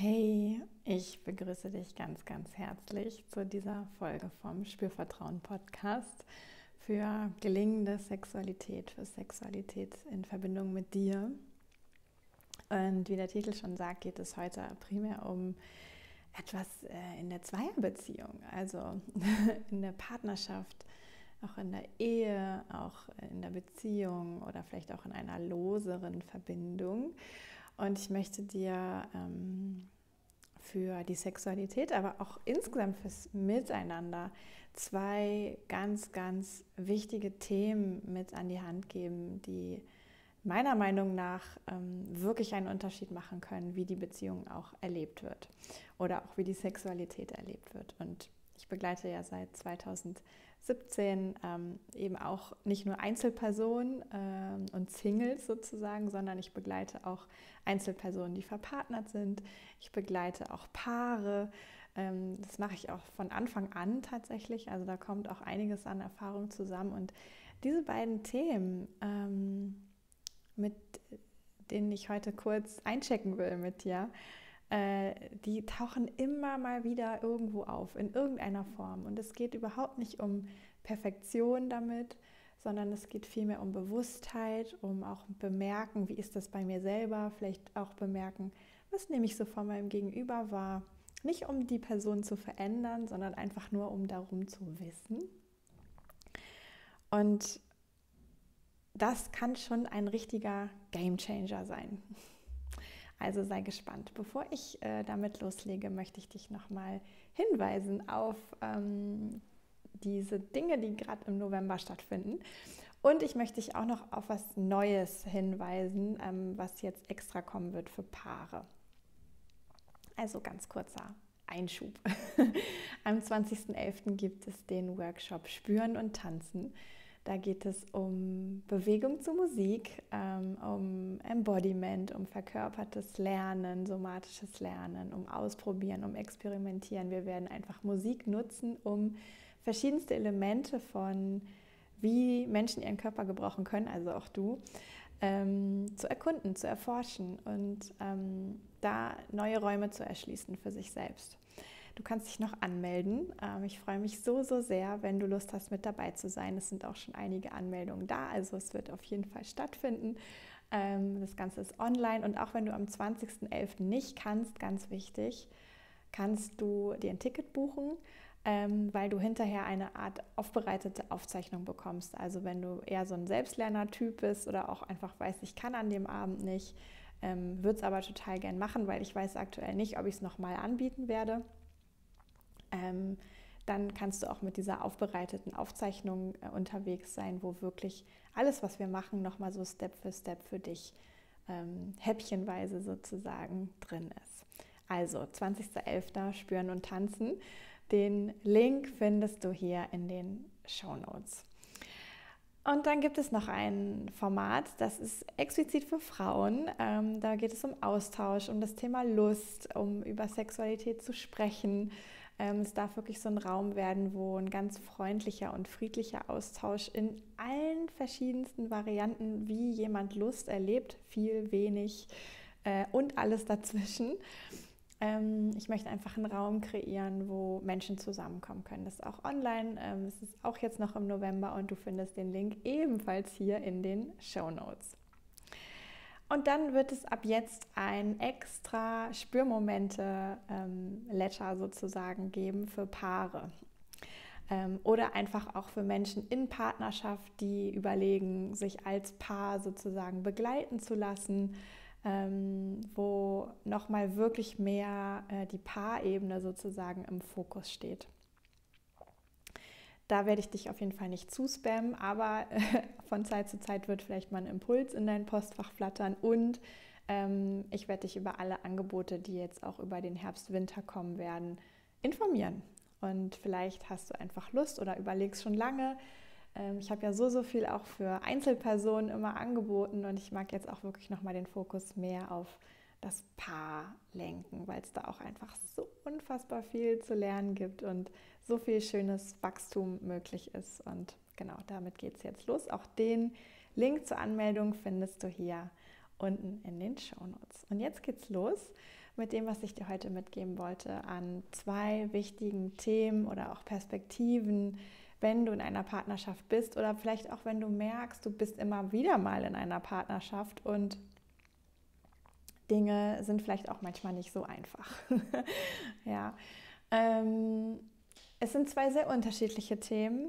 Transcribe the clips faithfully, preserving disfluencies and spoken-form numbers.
Hey, ich begrüße dich ganz, ganz herzlich zu dieser Folge vom Spürvertrauen Podcast für gelingende Sexualität, für Sexualität in Verbindung mit dir. Und wie der Titel schon sagt, geht es heute primär um etwas in der Zweierbeziehung, also in der Partnerschaft, auch in der Ehe, auch in der Beziehung oder vielleicht auch in einer loseren Verbindung. Und ich möchte dir ähm, für die Sexualität, aber auch insgesamt fürs Miteinander zwei ganz, ganz wichtige Themen mit an die Hand geben, die meiner Meinung nach ähm, wirklich einen Unterschied machen können, wie die Beziehung auch erlebt wird oder auch wie die Sexualität erlebt wird. Und ich begleite ja seit zweitausendsiebzehn ähm, eben auch nicht nur Einzelpersonen ähm, und Singles sozusagen, sondern ich begleite auch Einzelpersonen, die verpartnert sind. Ich begleite auch Paare. Ähm, das mache ich auch von Anfang an tatsächlich. Also da kommt auch einiges an Erfahrung zusammen. Und diese beiden Themen, ähm, mit denen ich heute kurz einchecken will mit dir, äh, die tauchen immer mal wieder irgendwo auf, in irgendeiner Form. Und es geht überhaupt nicht um Perfektion damit, sondern es geht vielmehr um Bewusstheit, um auch bemerken, wie ist das bei mir selber, vielleicht auch bemerken, was nehme ich so von meinem Gegenüber wahr. Nicht um die Person zu verändern, sondern einfach nur um darum zu wissen. Und das kann schon ein richtiger Gamechanger sein. Also sei gespannt. Bevor ich äh, damit loslege, möchte ich dich nochmal hinweisen auf ähm, diese Dinge, die gerade im November stattfinden. Und ich möchte dich auch noch auf was Neues hinweisen, ähm, was jetzt extra kommen wird für Paare. Also ganz kurzer Einschub. Am zwanzigsten elften gibt es den Workshop Spüren und Tanzen. Da geht es um Bewegung zu Musik, ähm, um Embodiment, um verkörpertes Lernen, somatisches Lernen, um Ausprobieren, um Experimentieren. Wir werden einfach Musik nutzen, um verschiedenste Elemente von, wie Menschen ihren Körper gebrauchen können, also auch du, ähm, zu erkunden, zu erforschen und ähm, da neue Räume zu erschließen für sich selbst. Du kannst dich noch anmelden. Ich freue mich so, so sehr, wenn du Lust hast, mit dabei zu sein. Es sind auch schon einige Anmeldungen da, also es wird auf jeden Fall stattfinden. Das Ganze ist online und auch wenn du am zwanzigsten elften nicht kannst, ganz wichtig, kannst du dir ein Ticket buchen, weil du hinterher eine Art aufbereitete Aufzeichnung bekommst. Also wenn du eher so ein Selbstlerner-Typ bist oder auch einfach weißt, ich kann an dem Abend nicht, würde es aber total gern machen, weil ich weiß aktuell nicht, ob ich es nochmal anbieten werde. Ähm, dann kannst du auch mit dieser aufbereiteten Aufzeichnung äh, unterwegs sein, wo wirklich alles, was wir machen, nochmal so Step für Step für dich ähm, häppchenweise sozusagen drin ist. Also zwanzigsten elften Spüren und Tanzen. Den Link findest du hier in den Shownotes. Und dann gibt es noch ein Format, das ist explizit für Frauen. Ähm, da geht es um Austausch, um das Thema Lust, um über Sexualität zu sprechen. Ähm, es darf wirklich so ein Raum werden, wo ein ganz freundlicher und friedlicher Austausch in allen verschiedensten Varianten, wie jemand Lust erlebt, viel, wenig äh, und alles dazwischen. Ähm, ich möchte einfach einen Raum kreieren, wo Menschen zusammenkommen können. Das ist auch online, ähm, es ist auch jetzt noch im November und du findest den Link ebenfalls hier in den Shownotes. Und dann wird es ab jetzt ein extra Spürmomente-Letter ähm, sozusagen geben für Paare. Ähm, oder einfach auch für Menschen in Partnerschaft, die überlegen, sich als Paar sozusagen begleiten zu lassen, ähm, wo nochmal wirklich mehr äh, die Paarebene sozusagen im Fokus steht. Da werde ich dich auf jeden Fall nicht zuspammen, aber äh, von Zeit zu Zeit wird vielleicht mal ein Impuls in dein Postfach flattern und ähm, ich werde dich über alle Angebote, die jetzt auch über den Herbst, Winter kommen werden, informieren. Und vielleicht hast du einfach Lust oder überlegst schon lange. Ähm, ich habe ja so, so viel auch für Einzelpersonen immer angeboten und ich mag jetzt auch wirklich nochmal den Fokus mehr auf das Paar lenken, weil es da auch einfach so unfassbar viel zu lernen gibt und so viel schönes Wachstum möglich ist. Und genau, damit geht es jetzt los. Auch den Link zur Anmeldung findest du hier unten in den Shownotes. Und jetzt geht's los mit dem, was ich dir heute mitgeben wollte an zwei wichtigen Themen oder auch Perspektiven, wenn du in einer Partnerschaft bist oder vielleicht auch, wenn du merkst, du bist immer wieder mal in einer Partnerschaft und Dinge sind vielleicht auch manchmal nicht so einfach. ja, ähm, es sind zwei sehr unterschiedliche Themen.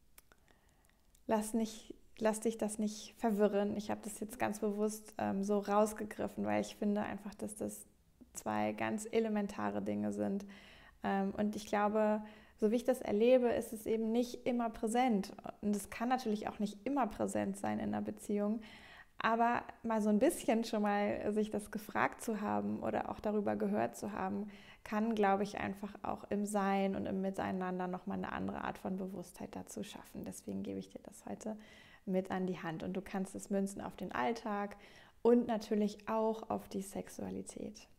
Lass, nicht, lass dich das nicht verwirren. Ich habe das jetzt ganz bewusst ähm, so rausgegriffen, weil ich finde einfach, dass das zwei ganz elementare Dinge sind. Ähm, und ich glaube, so wie ich das erlebe, ist es eben nicht immer präsent. Und es kann natürlich auch nicht immer präsent sein in einer Beziehung. Aber mal so ein bisschen schon mal sich das gefragt zu haben oder auch darüber gehört zu haben, kann, glaube ich, einfach auch im Sein und im Miteinander nochmal eine andere Art von Bewusstheit dazu schaffen. Deswegen gebe ich dir das heute mit an die Hand. Und du kannst es münzen auf den Alltag und natürlich auch auf die Sexualität.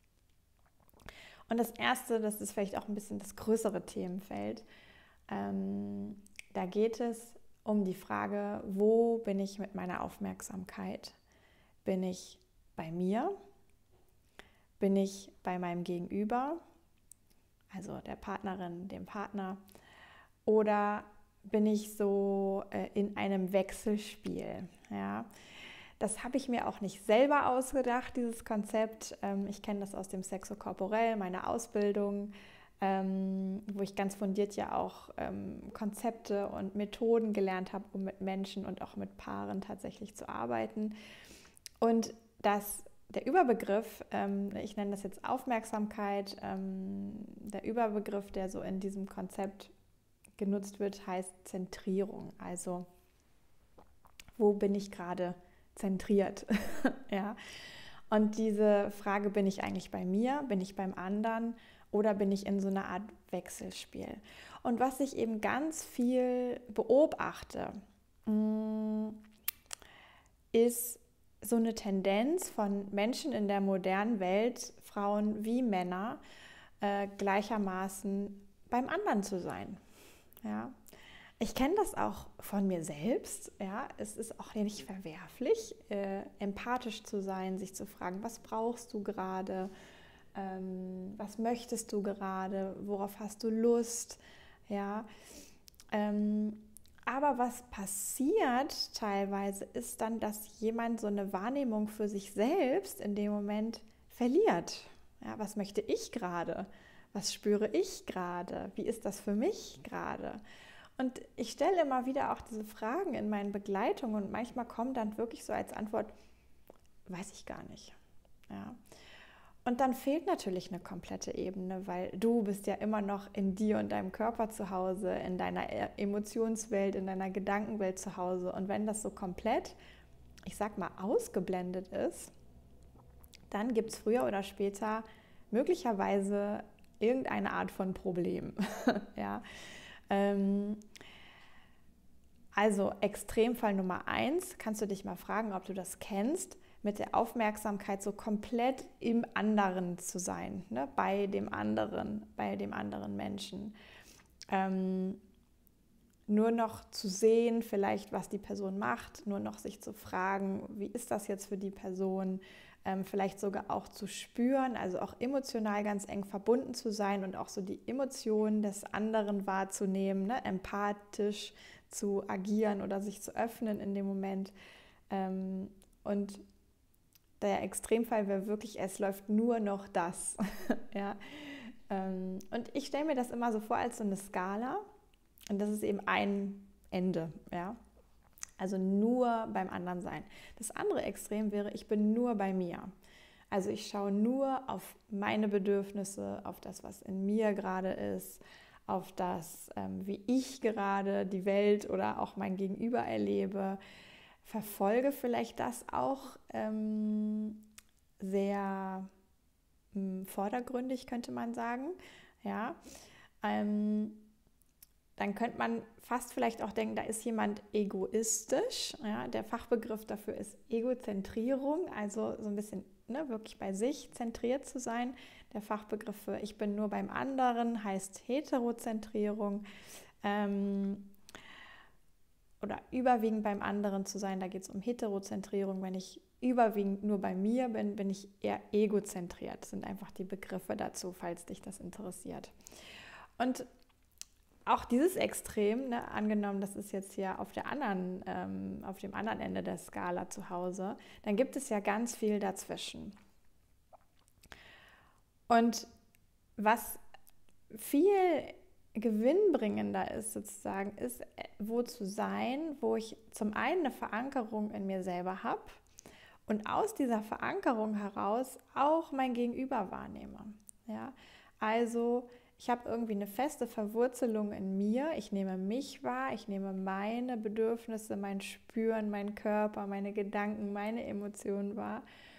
Und das Erste, das ist vielleicht auch ein bisschen das größere Themenfeld, ähm, da geht es um die Frage, wo bin ich mit meiner Aufmerksamkeit? Bin ich bei mir? Bin ich bei meinem Gegenüber, also der Partnerin, dem Partner? Oder bin ich so äh, in einem Wechselspiel? Ja? Das habe ich mir auch nicht selber ausgedacht, dieses Konzept. Ähm, ich kenne das aus dem Sexokorporell, meiner Ausbildung, Ähm, wo ich ganz fundiert ja auch ähm, Konzepte und Methoden gelernt habe, um mit Menschen und auch mit Paaren tatsächlich zu arbeiten. Und das, der Überbegriff, ähm, ich nenne das jetzt Aufmerksamkeit, ähm, der Überbegriff, der so in diesem Konzept genutzt wird, heißt Zentrierung. Also, wo bin ich gerade zentriert? ja. Und diese Frage, bin ich eigentlich bei mir, bin ich beim anderen oder bin ich in so einer Art Wechselspiel? Und was ich eben ganz viel beobachte, ist so eine Tendenz von Menschen in der modernen Welt, Frauen wie Männer, äh, gleichermaßen beim anderen zu sein. Ja. Ich kenne das auch von mir selbst. Ja. Es ist auch nicht verwerflich, äh, empathisch zu sein, sich zu fragen, was brauchst du gerade? Ähm, was möchtest du gerade? Worauf hast du Lust? Ja. Ähm, aber was passiert teilweise ist dann, dass jemand so eine Wahrnehmung für sich selbst in dem Moment verliert. Ja, was möchte ich gerade? Was spüre ich gerade? Wie ist das für mich gerade? Und ich stelle immer wieder auch diese Fragen in meinen Begleitungen und manchmal kommt dann wirklich so als Antwort, weiß ich gar nicht. Ja. Und dann fehlt natürlich eine komplette Ebene, weil du bist ja immer noch in dir und deinem Körper zu Hause, in deiner Emotionswelt, in deiner Gedankenwelt zu Hause. Und wenn das so komplett, ich sag mal, ausgeblendet ist, dann gibt es früher oder später möglicherweise irgendeine Art von Problem. ja. ähm, also Extremfall Nummer eins, kannst du dich mal fragen, ob du das kennst, mit der Aufmerksamkeit so komplett im anderen zu sein, ne? bei dem anderen, bei dem anderen Menschen. Ähm, nur noch zu sehen, vielleicht was die Person macht, nur noch sich zu fragen, wie ist das jetzt für die Person, ähm, vielleicht sogar auch zu spüren, also auch emotional ganz eng verbunden zu sein und auch so die Emotionen des anderen wahrzunehmen, ne? empathisch zu agieren oder sich zu öffnen in dem Moment. Ähm, und der Extremfall wäre wirklich, es läuft nur noch das. ja. ähm, und ich stelle mir das immer so vor als so eine Skala und das ist eben ein Ende. Ja. Also nur beim anderen sein. Das andere Extrem wäre, ich bin nur bei mir. Also ich schaue nur auf meine Bedürfnisse, auf das, was in mir gerade ist, auf das, ähm, wie ich gerade die Welt oder auch mein Gegenüber erlebe. Verfolge vielleicht das auch ähm, sehr ähm, vordergründig, könnte man sagen. Ja, ähm, dann könnte man fast vielleicht auch denken, da ist jemand egoistisch. Ja, der Fachbegriff dafür ist Egozentrierung, also so ein bisschen ne, wirklich bei sich zentriert zu sein. Der Fachbegriff für ich bin nur beim anderen heißt Heterozentrierung. Ähm, oder überwiegend beim anderen zu sein, da geht es um Heterozentrierung, wenn ich überwiegend nur bei mir bin, bin ich eher egozentriert. Das sind einfach die Begriffe dazu, falls dich das interessiert. Und auch dieses Extrem, ne, angenommen, das ist jetzt hier auf der anderen, ähm, auf dem anderen Ende der Skala zu Hause, dann gibt es ja ganz viel dazwischen. Und was viel gewinnbringender ist sozusagen, ist, wo zu sein, wo ich zum einen eine Verankerung in mir selber habe und aus dieser Verankerung heraus auch mein Gegenüber wahrnehme. Ja? Also ich habe irgendwie eine feste Verwurzelung in mir, ich nehme mich wahr, ich nehme meine Bedürfnisse, mein Spüren, meinen Körper, meine Gedanken, meine Emotionen wahr,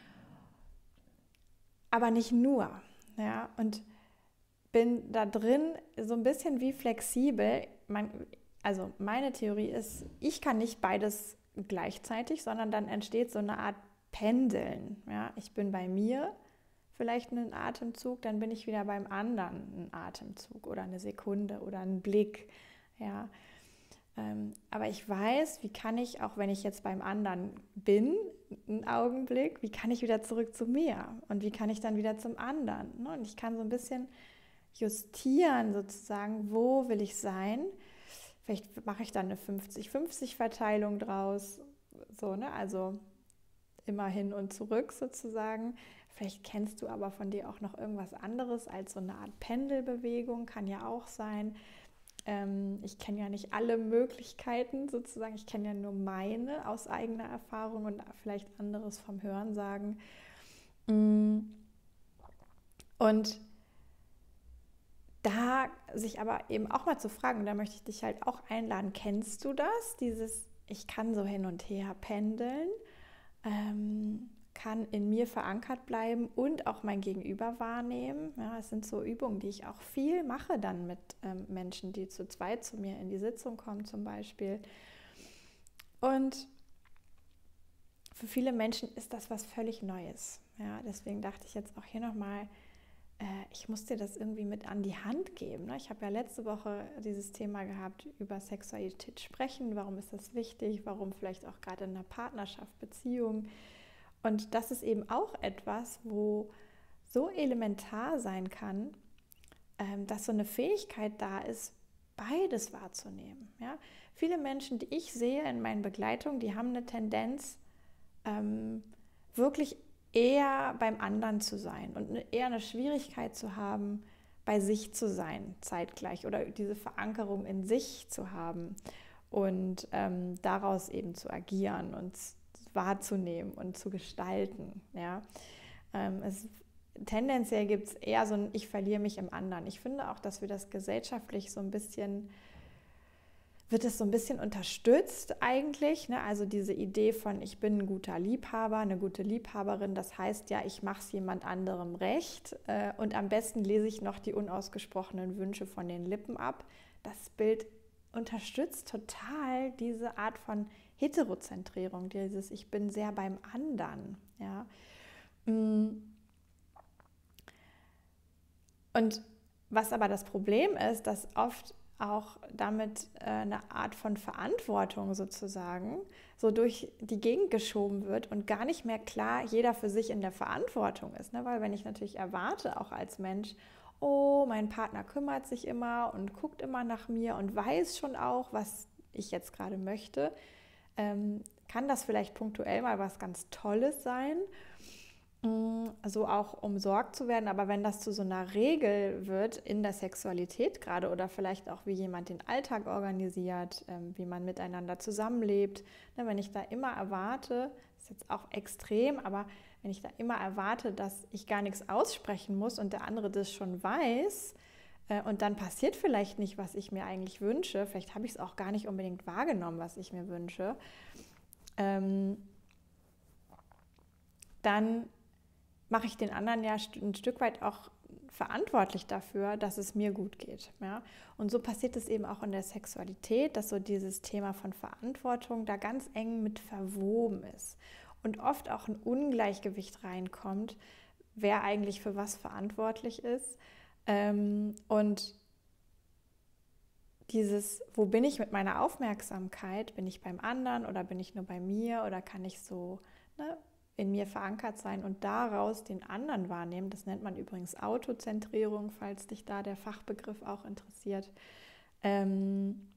aber nicht nur. Ja? Und bin da drin so ein bisschen wie flexibel. Man, also meine Theorie ist, ich kann nicht beides gleichzeitig, sondern dann entsteht so eine Art Pendeln. Ja? Ich bin bei mir vielleicht einen Atemzug, dann bin ich wieder beim anderen einen Atemzug oder eine Sekunde oder einen Blick. Ja? Ähm, aber ich weiß, wie kann ich, auch wenn ich jetzt beim anderen bin, einen Augenblick, wie kann ich wieder zurück zu mir und wie kann ich dann wieder zum anderen? Ne? Und ich kann so ein bisschen justieren sozusagen, wo will ich sein. Vielleicht mache ich dann eine fünfzig fünfzig Verteilung draus, so, ne? Also immer hin und zurück sozusagen. Vielleicht kennst du aber von dir auch noch irgendwas anderes als so eine Art Pendelbewegung, kann ja auch sein. Ähm, ich kenne ja nicht alle Möglichkeiten sozusagen, ich kenne ja nur meine aus eigener Erfahrung und vielleicht anderes vom Hörensagen. Und da sich aber eben auch mal zu fragen, und da möchte ich dich halt auch einladen, kennst du das? Dieses, ich kann so hin und her pendeln, ähm, kann in mir verankert bleiben und auch mein Gegenüber wahrnehmen. Ja, es sind so Übungen, die ich auch viel mache dann mit ähm, Menschen, die zu zweit zu mir in die Sitzung kommen zum Beispiel. Und für viele Menschen ist das was völlig Neues. Ja, deswegen dachte ich jetzt auch hier nochmal, ich muss dir das irgendwie mit an die Hand geben. Ich habe ja letzte Woche dieses Thema gehabt, über Sexualität sprechen. Warum ist das wichtig? Warum vielleicht auch gerade in einer Partnerschaft, Beziehung? Und das ist eben auch etwas, wo so elementar sein kann, dass so eine Fähigkeit da ist, beides wahrzunehmen. Ja? Viele Menschen, die ich sehe in meinen Begleitungen, die haben eine Tendenz, ähm, wirklich eher beim anderen zu sein und eher eine Schwierigkeit zu haben, bei sich zu sein zeitgleich oder diese Verankerung in sich zu haben und ähm, daraus eben zu agieren und wahrzunehmen und zu gestalten. Ja? Ähm, es, tendenziell gibt es eher so ein Ich verliere mich im anderen. Ich finde auch, dass wir das gesellschaftlich so ein bisschen wird es so ein bisschen unterstützt eigentlich, ne? Also diese Idee von, ich bin ein guter Liebhaber, eine gute Liebhaberin, das heißt ja, ich mache es jemand anderem recht äh, und am besten lese ich noch die unausgesprochenen Wünsche von den Lippen ab. Das Bild unterstützt total diese Art von Heterozentrierung, dieses Ich bin sehr beim anderen. Ja? Und was aber das Problem ist, dass oft auch damit äh, eine Art von Verantwortung sozusagen so durch die Gegend geschoben wird und gar nicht mehr klar jeder für sich in der Verantwortung ist. Ne? Weil wenn ich natürlich erwarte, auch als Mensch, oh, mein Partner kümmert sich immer und guckt immer nach mir und weiß schon auch, was ich jetzt gerade möchte, ähm, kann das vielleicht punktuell mal was ganz Tolles sein, so auch umsorgt zu werden, aber wenn das zu so einer Regel wird in der Sexualität gerade oder vielleicht auch wie jemand den Alltag organisiert, wie man miteinander zusammenlebt, wenn ich da immer erwarte, das ist jetzt auch extrem, aber wenn ich da immer erwarte, dass ich gar nichts aussprechen muss und der andere das schon weiß und dann passiert vielleicht nicht, was ich mir eigentlich wünsche, vielleicht habe ich es auch gar nicht unbedingt wahrgenommen, was ich mir wünsche, dann mache ich den anderen ja ein Stück weit auch verantwortlich dafür, dass es mir gut geht. Ja? Und so passiert es eben auch in der Sexualität, dass so dieses Thema von Verantwortung da ganz eng mit verwoben ist und oft auch ein Ungleichgewicht reinkommt, wer eigentlich für was verantwortlich ist. Und dieses, wo bin ich mit meiner Aufmerksamkeit? Bin ich beim anderen oder bin ich nur bei mir oder kann ich so, ne, in mir verankert sein und daraus den anderen wahrnehmen. Das nennt man übrigens Autozentrierung, falls dich da der Fachbegriff auch interessiert. Ähm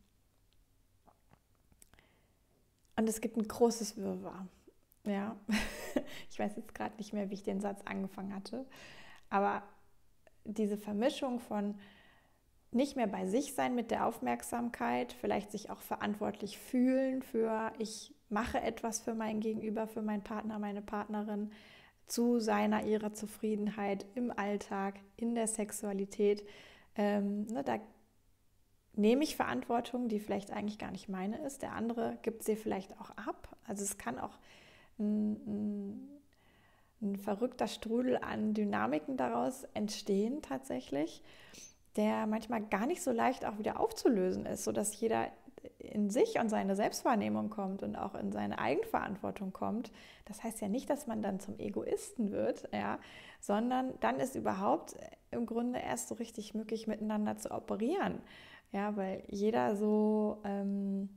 und es gibt ein großes Wirrwarr. Ja, ich weiß jetzt gerade nicht mehr, wie ich den Satz angefangen hatte, aber diese Vermischung von nicht mehr bei sich sein mit der Aufmerksamkeit, vielleicht sich auch verantwortlich fühlen für, ich mache etwas für mein Gegenüber, für meinen Partner, meine Partnerin, zu seiner, ihrer Zufriedenheit im Alltag, in der Sexualität. Ähm, ne, da nehme ich Verantwortung, die vielleicht eigentlich gar nicht meine ist. Der andere gibt sie vielleicht auch ab. Also es kann auch ein, ein, ein verrückter Strudel an Dynamiken daraus entstehen tatsächlich, der manchmal gar nicht so leicht auch wieder aufzulösen ist, sodass jeder in sich und seine Selbstwahrnehmung kommt und auch in seine Eigenverantwortung kommt. Das heißt ja nicht, dass man dann zum Egoisten wird, ja, sondern dann ist überhaupt im Grunde erst so richtig möglich, miteinander zu operieren, ja, weil jeder so ähm,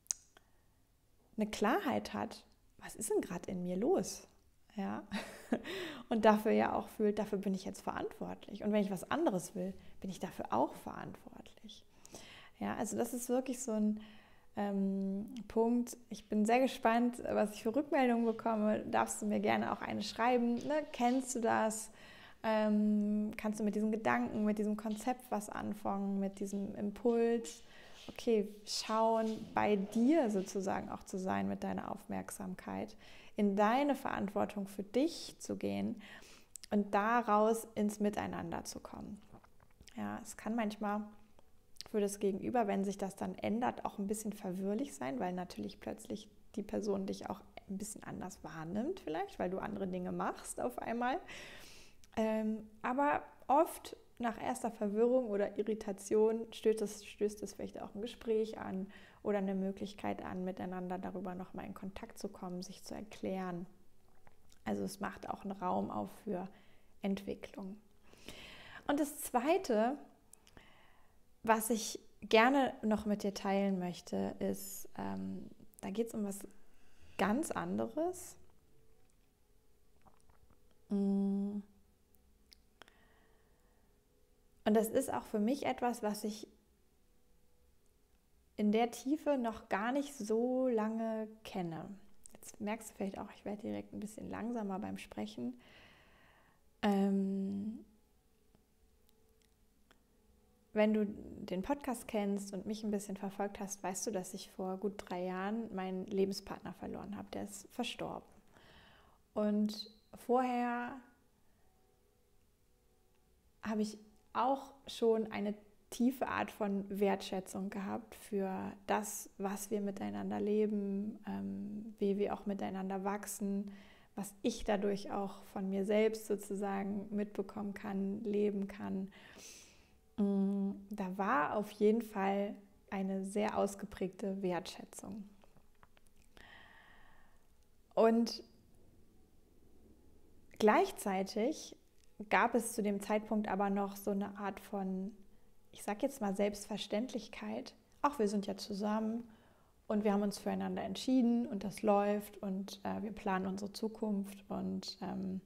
eine Klarheit hat, was ist denn gerade in mir los? Ja, und dafür ja auch fühlt, dafür bin ich jetzt verantwortlich. Und wenn ich was anderes will, bin ich dafür auch verantwortlich. Ja, also das ist wirklich so ein ähm, Punkt. Ich bin sehr gespannt, was ich für Rückmeldungen bekomme. Darfst du mir gerne auch eine schreiben. Ne? Kennst du das? Ähm, kannst du mit diesem Gedanken, mit diesem Konzept was anfangen, mit diesem Impuls? Okay, schauen, bei dir sozusagen auch zu sein mit deiner Aufmerksamkeit, in deine Verantwortung für dich zu gehen und daraus ins Miteinander zu kommen. Ja, es kann manchmal für das Gegenüber, wenn sich das dann ändert, auch ein bisschen verwirrlich sein, weil natürlich plötzlich die Person dich auch ein bisschen anders wahrnimmt vielleicht, weil du andere Dinge machst auf einmal. Ähm, aber oft nach erster Verwirrung oder Irritation stößt es, stößt es vielleicht auch ein Gespräch an oder eine Möglichkeit an, miteinander darüber nochmal in Kontakt zu kommen, sich zu erklären. Also es macht auch einen Raum auf für Entwicklung. Und das Zweite, was ich gerne noch mit dir teilen möchte, ist, ähm, da geht es um was ganz anderes. Und das ist auch für mich etwas, was ich in der Tiefe noch gar nicht so lange kenne. Jetzt merkst du vielleicht auch, ich werde direkt ein bisschen langsamer beim Sprechen. Ähm, wenn du den Podcast kennst und mich ein bisschen verfolgt hast, weißt du, dass ich vor gut drei Jahren meinen Lebenspartner verloren habe. Der ist verstorben. Und vorher habe ich auch schon eine tiefe Art von Wertschätzung gehabt für das, was wir miteinander leben, ähm, wie wir auch miteinander wachsen, was ich dadurch auch von mir selbst sozusagen mitbekommen kann, leben kann. Da war auf jeden Fall eine sehr ausgeprägte Wertschätzung. Und gleichzeitig gab es zu dem Zeitpunkt aber noch so eine Art von, ich sag jetzt mal Selbstverständlichkeit. Ach, wir sind ja zusammen und wir haben uns füreinander entschieden und das läuft und äh, wir planen unsere Zukunft und ähm,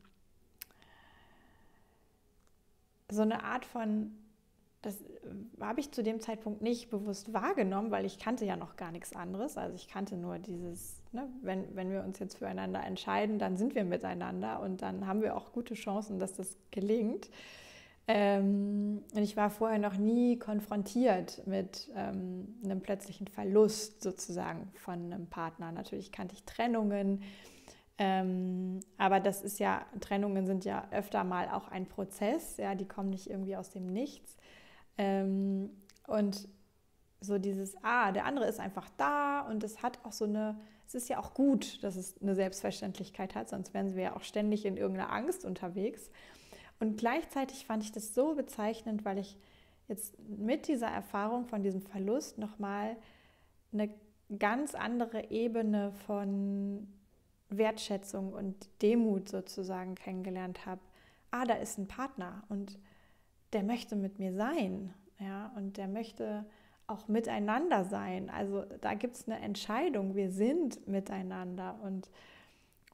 so eine Art von, das habe ich zu dem Zeitpunkt nicht bewusst wahrgenommen, weil ich kannte ja noch gar nichts anderes. Also ich kannte nur dieses, ne, wenn, wenn wir uns jetzt füreinander entscheiden, dann sind wir miteinander und dann haben wir auch gute Chancen, dass das gelingt. Ähm, und ich war vorher noch nie konfrontiert mit ähm, einem plötzlichen Verlust sozusagen von einem Partner. Natürlich kannte ich Trennungen, ähm, aber das ist ja, Trennungen sind ja öfter mal auch ein Prozess, ja, die kommen nicht irgendwie aus dem Nichts. Ähm, und so dieses, ah, der andere ist einfach da und es hat auch so eine, es ist ja auch gut, dass es eine Selbstverständlichkeit hat, sonst wären wir ja auch ständig in irgendeiner Angst unterwegs. Und gleichzeitig fand ich das so bezeichnend, weil ich jetzt mit dieser Erfahrung von diesem Verlust nochmal eine ganz andere Ebene von Wertschätzung und Demut sozusagen kennengelernt habe. Ah, da ist ein Partner und der möchte mit mir sein, ja, und der möchte auch miteinander sein. Also da gibt es eine Entscheidung, wir sind miteinander und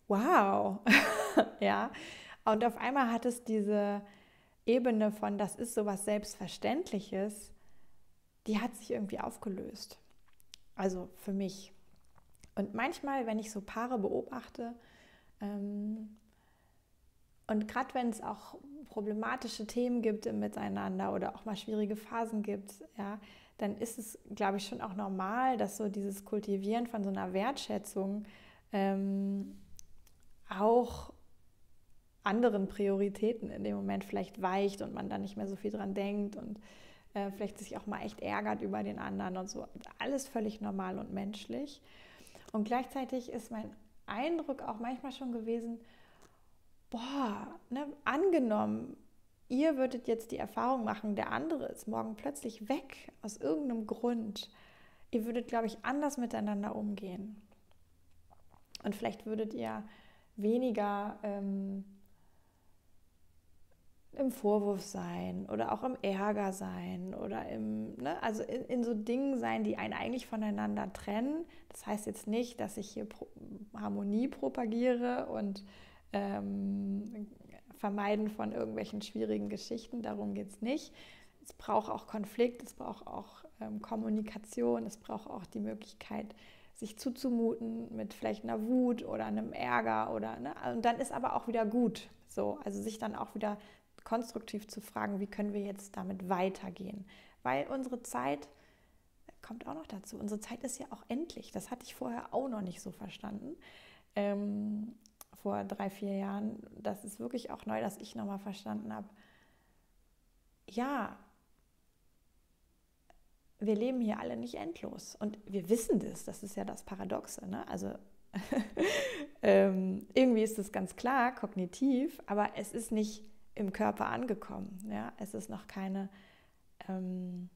wow, ja. Und auf einmal hat es diese Ebene von, das ist sowas Selbstverständliches, die hat sich irgendwie aufgelöst. Also für mich. Und manchmal, wenn ich so Paare beobachte, ähm, und gerade wenn es auch problematische Themen gibt im Miteinander oder auch mal schwierige Phasen gibt, ja, dann ist es, glaube ich, schon auch normal, dass so dieses Kultivieren von so einer Wertschätzung ähm, auch anderen Prioritäten in dem Moment vielleicht weicht und man dann nicht mehr so viel dran denkt und äh, vielleicht sich auch mal echt ärgert über den anderen und so. Alles völlig normal und menschlich. Und gleichzeitig ist mein Eindruck auch manchmal schon gewesen, boah, ne, angenommen, ihr würdet jetzt die Erfahrung machen, der andere ist morgen plötzlich weg aus irgendeinem Grund. Ihr würdet, glaube ich, anders miteinander umgehen. Und vielleicht würdet ihr weniger ähm, im Vorwurf sein oder auch im Ärger sein oder im, ne, also in, in so Dingen sein, die einen eigentlich voneinander trennen. Das heißt jetzt nicht, dass ich hier Pro- Harmonie propagiere und ähm, Vermeiden von irgendwelchen schwierigen Geschichten, darum geht es nicht. Es braucht auch Konflikt, es braucht auch ähm, Kommunikation, es braucht auch die Möglichkeit, sich zuzumuten mit vielleicht einer Wut oder einem Ärger oder, ne, und dann ist aber auch wieder gut. So, also sich dann auch wieder konstruktiv zu fragen, wie können wir jetzt damit weitergehen. Weil unsere Zeit, kommt auch noch dazu, unsere Zeit ist ja auch endlich. Das hatte ich vorher auch noch nicht so verstanden. Ähm, vor drei, vier Jahren, das ist wirklich auch neu, dass ich nochmal verstanden habe, ja, wir leben hier alle nicht endlos. Und wir wissen das, das ist ja das Paradoxe. Ne? Also ähm, irgendwie ist es ganz klar, kognitiv, aber es ist nicht im Körper angekommen. Ja? Es ist noch keine ähm,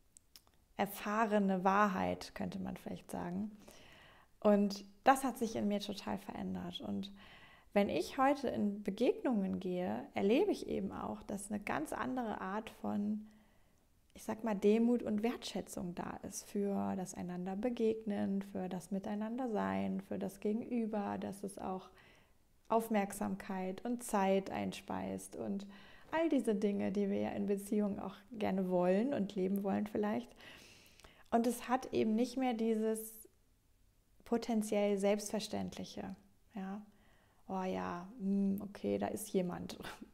erfahrene Wahrheit, könnte man vielleicht sagen. Und das hat sich in mir total verändert. Und wenn ich heute in Begegnungen gehe, erlebe ich eben auch, dass eine ganz andere Art von, ich sag mal, Demut und Wertschätzung da ist für das einander begegnen, für das Miteinander sein, für das Gegenüber, dass es auch Aufmerksamkeit und Zeit einspeist und all diese Dinge, die wir ja in Beziehungen auch gerne wollen und leben wollen vielleicht. Und es hat eben nicht mehr dieses potenziell Selbstverständliche. Ja, oh ja, okay, da ist jemand.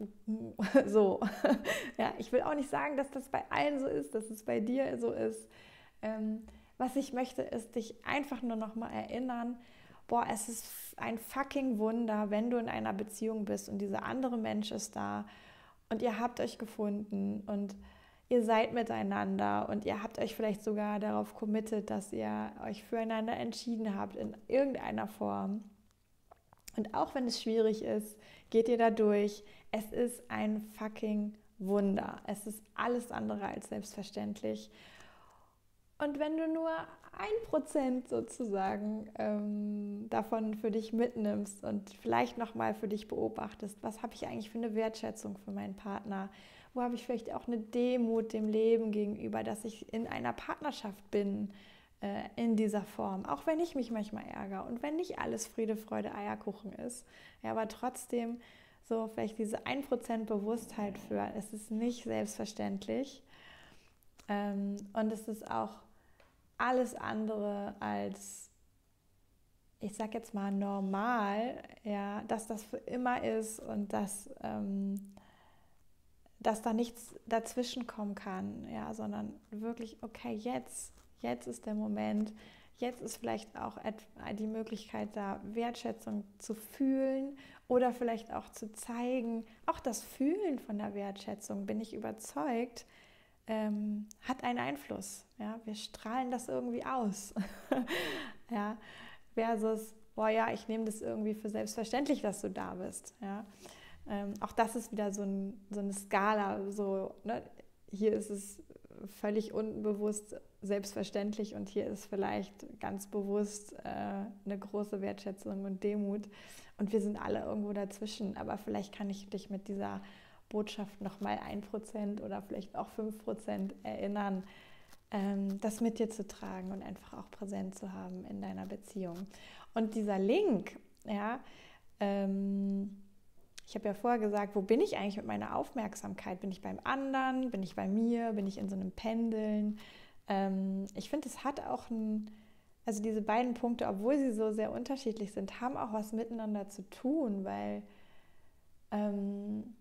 So. Ja, ich will auch nicht sagen, dass das bei allen so ist, dass es bei dir so ist. Ähm, was ich möchte, ist dich einfach nur noch mal erinnern, boah, es ist ein fucking Wunder, wenn du in einer Beziehung bist und dieser andere Mensch ist da und ihr habt euch gefunden und ihr seid miteinander und ihr habt euch vielleicht sogar darauf committed, dass ihr euch füreinander entschieden habt in irgendeiner Form. Und auch wenn es schwierig ist, geht ihr da durch. Es ist ein fucking Wunder. Es ist alles andere als selbstverständlich. Und wenn du nur ein Prozent sozusagen ähm, davon für dich mitnimmst und vielleicht nochmal für dich beobachtest, was habe ich eigentlich für eine Wertschätzung für meinen Partner? Wo habe ich vielleicht auch eine Demut dem Leben gegenüber, dass ich in einer Partnerschaft bin, äh, in dieser Form. Auch wenn ich mich manchmal ärgere und wenn nicht alles Friede, Freude, Eierkuchen ist. Ja, aber trotzdem so vielleicht diese ein Prozent Bewusstheit für, es ist nicht selbstverständlich. Ähm, und es ist auch alles andere als, ich sag jetzt mal, normal, ja, dass das für immer ist und dass, ähm, dass da nichts dazwischen kommen kann, ja, sondern wirklich, okay, jetzt, jetzt ist der Moment, jetzt ist vielleicht auch die Möglichkeit da, Wertschätzung zu fühlen oder vielleicht auch zu zeigen. Auch das Fühlen von der Wertschätzung, bin ich überzeugt, Ähm, hat einen Einfluss. Ja? Wir strahlen das irgendwie aus. Ja? Versus, boah ja, ich nehme das irgendwie für selbstverständlich, dass du da bist. Ja? Ähm, auch das ist wieder so, ein, so eine Skala. So, ne? Hier ist es völlig unbewusst selbstverständlich und hier ist vielleicht ganz bewusst äh, eine große Wertschätzung und Demut. Und wir sind alle irgendwo dazwischen. Aber vielleicht kann ich dich mit dieser Botschaft nochmal ein Prozent oder vielleicht auch fünf Prozent erinnern, ähm, das mit dir zu tragen und einfach auch präsent zu haben in deiner Beziehung. Und dieser Link, ja, Ähm, ich habe ja vorher gesagt, wo bin ich eigentlich mit meiner Aufmerksamkeit? Bin ich beim anderen? Bin ich bei mir? Bin ich in so einem Pendeln? Ähm, ich finde, es hat auch ein, also diese beiden Punkte, obwohl sie so sehr unterschiedlich sind, haben auch was miteinander zu tun, weil ähm,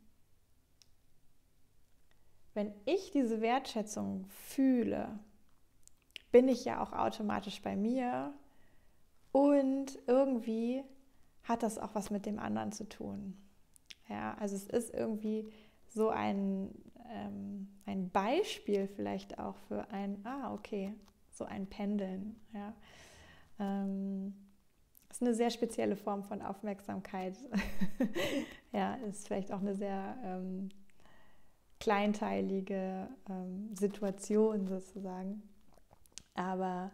wenn ich diese Wertschätzung fühle, bin ich ja auch automatisch bei mir und irgendwie hat das auch was mit dem anderen zu tun. Ja, also es ist irgendwie so ein, ähm, ein Beispiel vielleicht auch für ein, ah, okay, so ein Pendeln. Ja. Ähm, ist eine sehr spezielle Form von Aufmerksamkeit. Ja, ist vielleicht auch eine sehr ähm, kleinteilige ähm, Situation sozusagen. Aber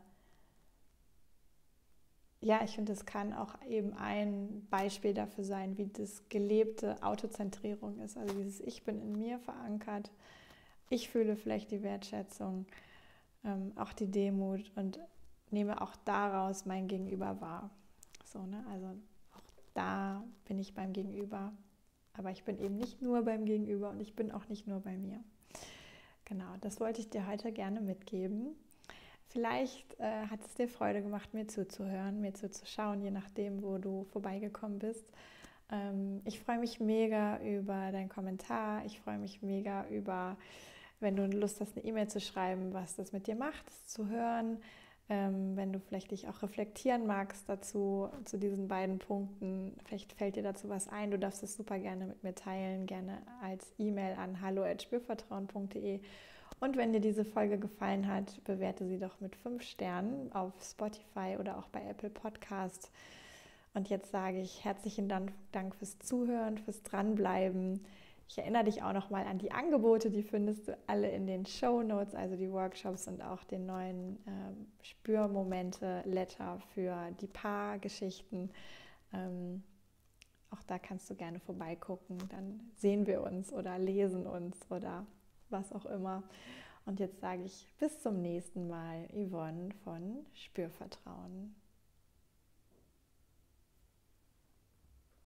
ja, ich finde, es kann auch eben ein Beispiel dafür sein, wie das gelebte Autozentrierung ist. Also dieses Ich bin in mir verankert, ich fühle vielleicht die Wertschätzung, ähm, auch die Demut und nehme auch daraus mein Gegenüber wahr. So, ne? Also auch da bin ich beim Gegenüber, aber ich bin eben nicht nur beim Gegenüber und ich bin auch nicht nur bei mir. Genau, das wollte ich dir heute gerne mitgeben. Vielleicht äh, hat es dir Freude gemacht, mir zuzuhören, mir zuzuschauen, je nachdem, wo du vorbeigekommen bist. Ähm, ich freue mich mega über deinen Kommentar. Ich freue mich mega über, wenn du Lust hast, eine E-Mail zu schreiben, was das mit dir macht, das zu hören. Ähm, wenn du vielleicht dich auch reflektieren magst dazu, zu diesen beiden Punkten. Vielleicht fällt dir dazu was ein. Du darfst es super gerne mit mir teilen, gerne als E-Mail an hallo at spürvertrauen punkt de. Und wenn dir diese Folge gefallen hat, bewerte sie doch mit fünf Sternen auf Spotify oder auch bei Apple Podcast. Und jetzt sage ich herzlichen Dank, Dank fürs Zuhören, fürs Dranbleiben. Ich erinnere dich auch nochmal an die Angebote, die findest du alle in den Shownotes, also die Workshops und auch den neuen äh, Spürmomente-Letter für die Paargeschichten. Ähm, auch da kannst du gerne vorbeigucken, dann sehen wir uns oder lesen uns oder was auch immer. Und jetzt sage ich bis zum nächsten Mal, Yvonne von Spürvertrauen.